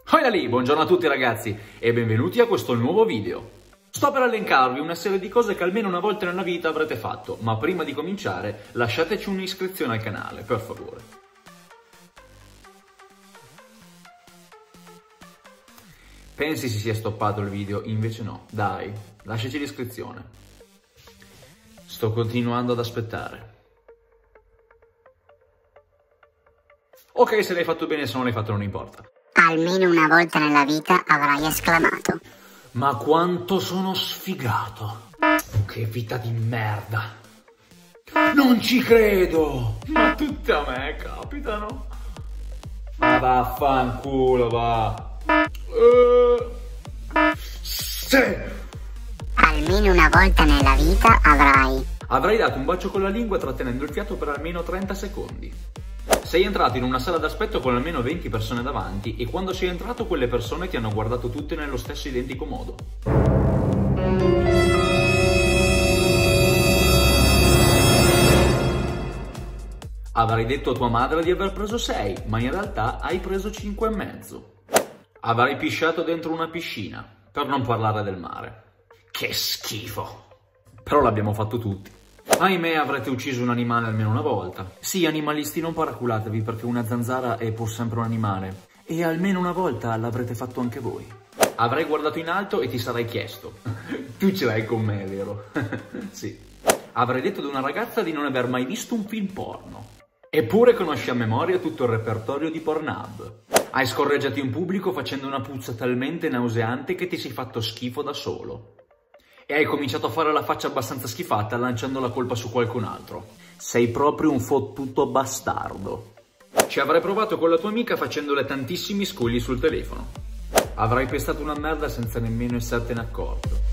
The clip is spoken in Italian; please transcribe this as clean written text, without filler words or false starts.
Hola lì, buongiorno a tutti ragazzi e benvenuti a questo nuovo video. Sto per elencarvi una serie di cose che almeno una volta nella vita avrete fatto, ma prima di cominciare lasciateci un'iscrizione al canale, per favore. Pensi si sia stoppato il video, invece no. Dai, lasciaci l'iscrizione. Sto continuando ad aspettare. Ok, se l'hai fatto bene, se non l'hai fatto non importa. Almeno una volta nella vita avrai esclamato. Ma quanto sono sfigato! Che vita di merda! Non ci credo! Ma tutte a me capitano! Ma vaffanculo, va! Sì! Almeno una volta nella vita Avrai dato un bacio con la lingua trattenendo il fiato per almeno 30 secondi. Sei entrato in una sala d'aspetto con almeno 20 persone davanti e quando sei entrato quelle persone ti hanno guardato tutte nello stesso identico modo. Avrai detto a tua madre di aver preso 6, ma in realtà hai preso 5,5. Avrai pisciato dentro una piscina, per non parlare del mare. Che schifo! Però l'abbiamo fatto tutti. Ahimè, avrete ucciso un animale almeno una volta. Sì, animalisti, non paraculatevi perché una zanzara è pur sempre un animale. E almeno una volta l'avrete fatto anche voi. Avrai guardato in alto e ti sarai chiesto. Tu ce l'hai con me, vero? Sì. Avrai detto ad una ragazza di non aver mai visto un film porno. Eppure conosci a memoria tutto il repertorio di Pornhub. Hai scorreggiato in pubblico facendo una puzza talmente nauseante che ti sei fatto schifo da solo. E hai cominciato a fare la faccia abbastanza schifata lanciando la colpa su qualcun altro. Sei proprio un fottuto bastardo. Ci avrai provato con la tua amica facendole tantissimi scogli sul telefono. Avrai pestato una merda senza nemmeno essertene accorto.